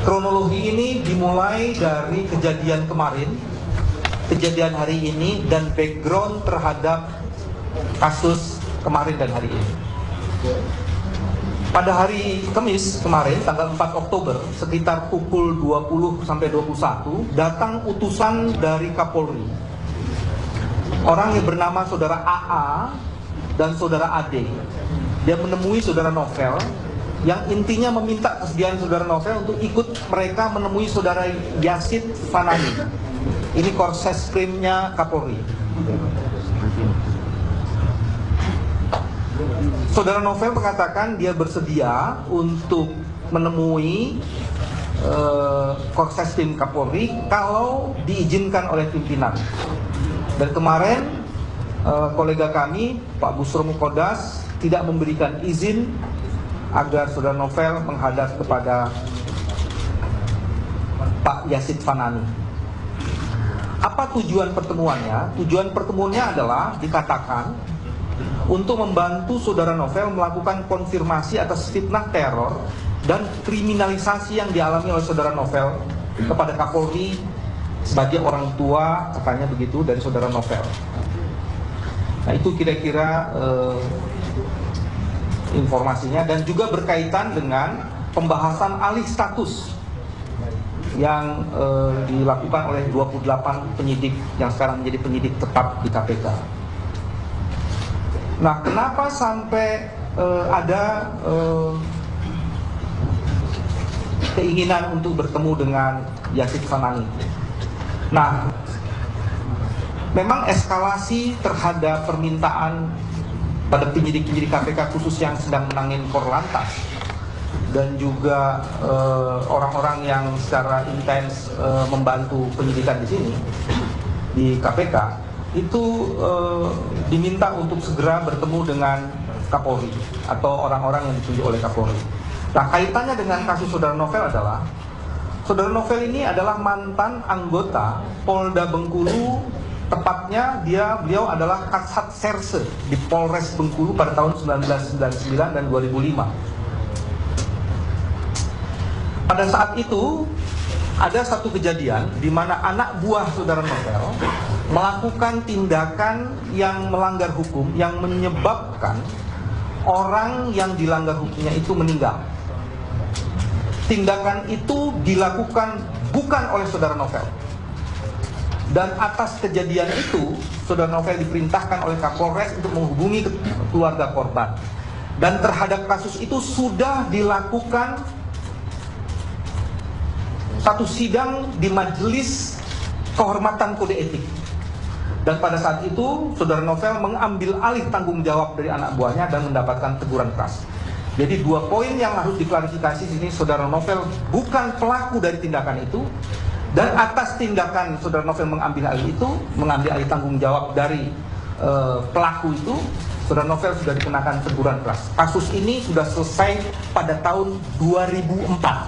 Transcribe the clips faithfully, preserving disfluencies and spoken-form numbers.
Kronologi ini dimulai dari kejadian kemarin, kejadian hari ini, dan background terhadap kasus kemarin dan hari ini. Pada hari Kamis kemarin, tanggal empat Oktober, sekitar pukul dua puluh sampai dua puluh satu, datang utusan dari Kapolri. Orang yang bernama saudara A A dan saudara A D. Dia menemui saudara Novel, yang intinya meminta kesediaan saudara Novel untuk ikut mereka menemui saudara Yasid Fanani. Ini Korseskrimnya Kapolri. Saudara Novel mengatakan dia bersedia untuk menemui uh, Korseskrim Kapolri kalau diizinkan oleh pimpinan. Dan kemarin uh, kolega kami Pak Busro Mukodas tidak memberikan izin agar saudara Novel menghadap kepada Pak Yasid Fanani. Apa tujuan pertemuannya? Tujuan pertemuannya adalah dikatakan untuk membantu saudara Novel melakukan konfirmasi atas fitnah teror dan kriminalisasi yang dialami oleh saudara Novel kepada Kapolri sebagai orang tua, katanya begitu, dari saudara Novel. Nah, itu kira-kira eh, informasinya, dan juga berkaitan dengan pembahasan alih status yang eh, dilakukan oleh dua puluh delapan penyidik yang sekarang menjadi penyidik tetap di K P K. Nah, kenapa sampai eh, ada eh, keinginan untuk bertemu dengan Yasid Fanani? Nah, memang eskalasi terhadap permintaan pada penyidik-penyidik K P K khusus yang sedang menangin Korlantas dan juga orang-orang uh, yang secara intens uh, membantu penyidikan di sini di K P K itu uh, diminta untuk segera bertemu dengan Kapolri atau orang-orang yang ditunjuk oleh Kapolri. Nah, kaitannya dengan kasus saudara Novel adalah saudara Novel ini adalah mantan anggota Polda Bengkulu. Tepatnya dia beliau adalah Kasat Serse di Polres Bengkulu pada tahun seribu sembilan ratus sembilan puluh sembilan dan dua ribu lima. Pada saat itu ada satu kejadian di mana anak buah saudara Novel melakukan tindakan yang melanggar hukum yang menyebabkan orang yang dilanggar hukumnya itu meninggal. Tindakan itu dilakukan bukan oleh saudara Novel. Dan atas kejadian itu, saudara Novel diperintahkan oleh Kapolres untuk menghubungi keluarga korban. Dan terhadap kasus itu sudah dilakukan satu sidang di Majelis Kehormatan Kode Etik. Dan pada saat itu, saudara Novel mengambil alih tanggung jawab dari anak buahnya dan mendapatkan teguran keras. Jadi dua poin yang harus diklarifikasi di sini, saudara Novel bukan pelaku dari tindakan itu. Dan atas tindakan saudara Novel mengambil alih itu, mengambil alih tanggung jawab dari e, pelaku itu, saudara Novel sudah dikenakan teguran keras. Kasus ini sudah selesai pada tahun dua ribu empat.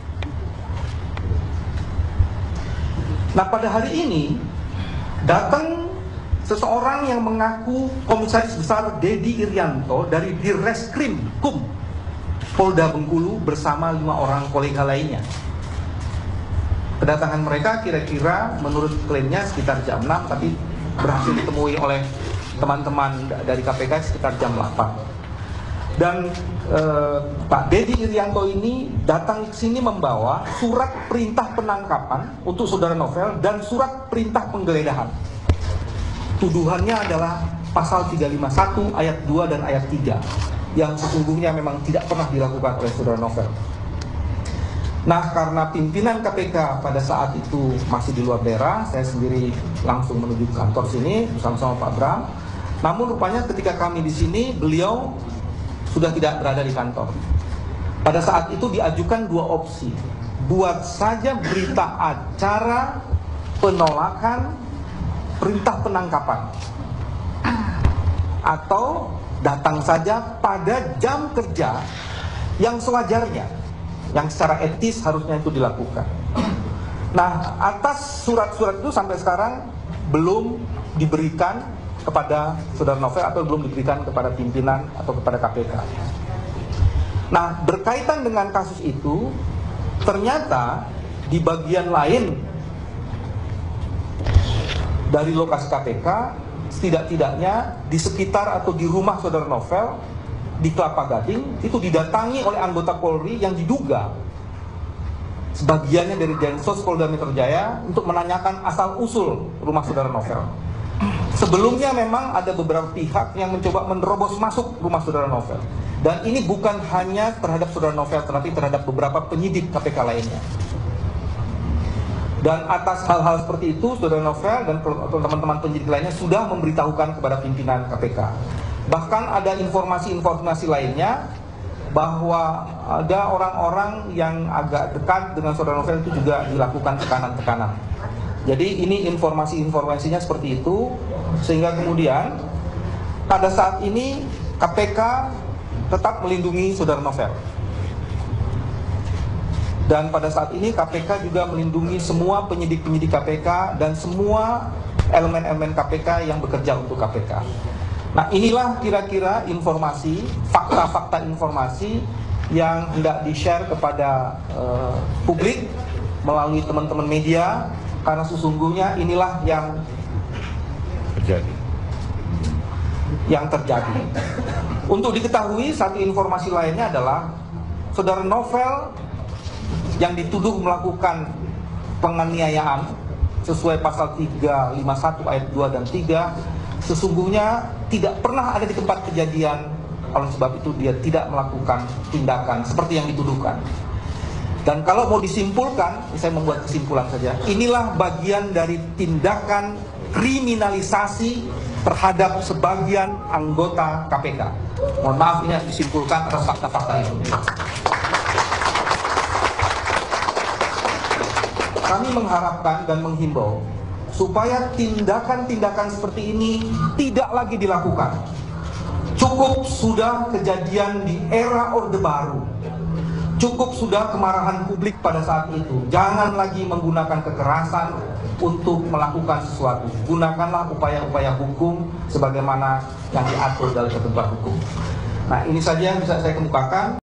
Nah, pada hari ini datang seseorang yang mengaku Komisaris Besar Dedi Irianto dari Dirreskrim Kum Polda Bengkulu bersama lima orang kolega lainnya. Kedatangan mereka kira-kira menurut klaimnya sekitar jam enam, tapi berhasil ditemui oleh teman-teman dari K P K sekitar jam delapan. Dan eh, Pak Dedi Irianto ini datang ke sini membawa surat perintah penangkapan untuk saudara Novel dan surat perintah penggeledahan. Tuduhannya adalah pasal tiga ratus lima puluh satu ayat dua dan ayat tiga yang sesungguhnya memang tidak pernah dilakukan oleh saudara Novel. Nah, karena pimpinan K P K pada saat itu masih di luar daerah, saya sendiri langsung menuju ke kantor sini bersama-sama Pak Bram. Namun rupanya ketika kami di sini, beliau sudah tidak berada di kantor. Pada saat itu diajukan dua opsi. Buat saja berita acara penolakan perintah penangkapan, atau datang saja pada jam kerja yang sewajarnya, yang secara etis harusnya itu dilakukan. Nah, atas surat-surat itu sampai sekarang belum diberikan kepada saudara Novel atau belum diberikan kepada pimpinan atau kepada K P K. Nah, berkaitan dengan kasus itu, ternyata di bagian lain dari lokasi K P K, setidak-tidaknya di sekitar atau di rumah saudara Novel di Kelapa Gading itu didatangi oleh anggota Polri yang diduga sebagiannya dari Densus Polda Metro Jaya untuk menanyakan asal-usul rumah saudara Novel. Sebelumnya memang ada beberapa pihak yang mencoba menerobos masuk rumah saudara Novel. Dan ini bukan hanya terhadap saudara Novel, tetapi terhadap beberapa penyidik K P K lainnya. Dan atas hal-hal seperti itu, saudara Novel dan teman-teman penyidik lainnya sudah memberitahukan kepada pimpinan K P K. Bahkan ada informasi-informasi lainnya bahwa ada orang-orang yang agak dekat dengan saudara Novel itu juga dilakukan tekanan-tekanan. Jadi ini informasi-informasinya seperti itu, sehingga kemudian pada saat ini K P K tetap melindungi saudara Novel. Dan pada saat ini K P K juga melindungi semua penyidik-penyidik K P K dan semua elemen-elemen K P K yang bekerja untuk K P K. Nah, inilah kira-kira informasi, fakta-fakta informasi yang hendak di-share kepada uh, publik melalui teman-teman media, karena sesungguhnya inilah yang terjadi. Yang terjadi. Untuk diketahui, satu informasi lainnya adalah saudara Novel yang dituduh melakukan penganiayaan sesuai pasal tiga ratus lima puluh satu ayat dua dan tiga, sesungguhnya tidak pernah ada di tempat kejadian. Oleh sebab itu dia tidak melakukan tindakan seperti yang dituduhkan. Dan kalau mau disimpulkan, saya membuat kesimpulan saja, inilah bagian dari tindakan kriminalisasi terhadap sebagian anggota K P K. Mohon maaf, ini harus disimpulkan atas fakta-fakta itu. Kami mengharapkan dan menghimbau supaya tindakan-tindakan seperti ini tidak lagi dilakukan. Cukup sudah kejadian di era Orde Baru. Cukup sudah kemarahan publik pada saat itu. Jangan lagi menggunakan kekerasan untuk melakukan sesuatu. Gunakanlah upaya-upaya hukum sebagaimana yang diatur dalam ketentuan hukum. Nah, ini saja yang bisa saya kemukakan.